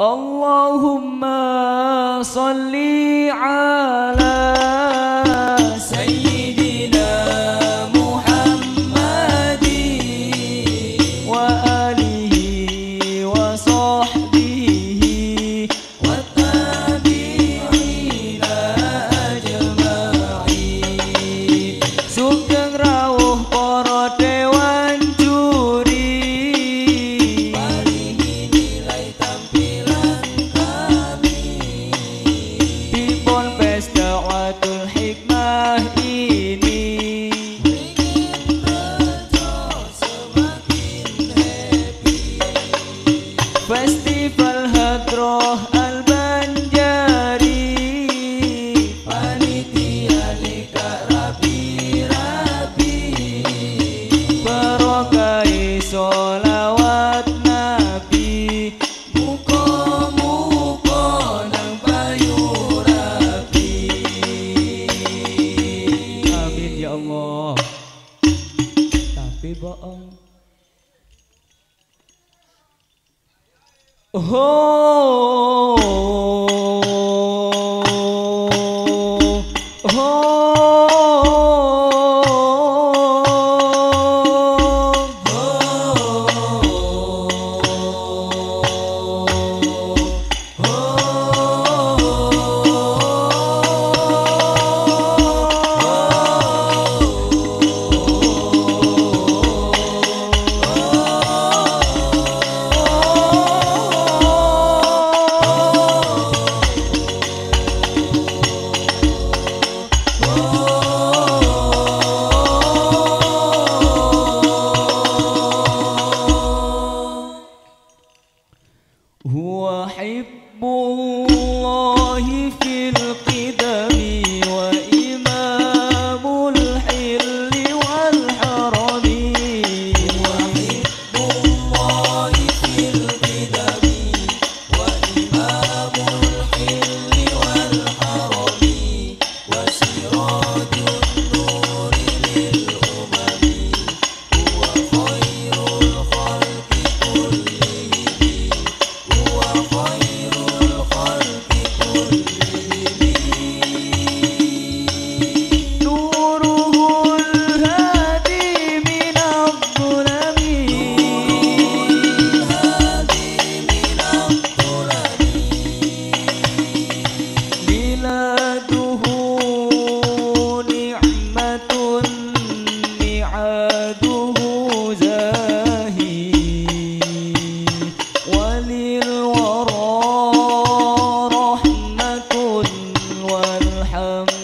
Allahumma salli ala Sayyidina Muhammadin wa alihi wa sahbihi wa tabi'ina ajma'in. Sugeng rawuh para dewan juri, paringi nilai tampilan kami. Dipun pesta Wadul Hikmah ini, bikin rejo semakin happy. Festival Hadroh Al-Banjari, panitia nikah rapi-rapi. Barokai sholawat Nabi, muka-muka nang payu rapi. Amin ya Allah. Tapi bohong. Huwa hibbullahi fil qidami wa imamul hilli wal harami. Huwa hibbullahi fil qidami wa imamul hilli wal harami wa sirajun nuri lil umami. Huwa khairul khalqi kullihim, huwa khairul khalqi kullihim. Nuruhul hadi minadh-dhulami, miladuhu ni'matun mi'aduhu zahi, walil wara rahmatun walhamdulillah.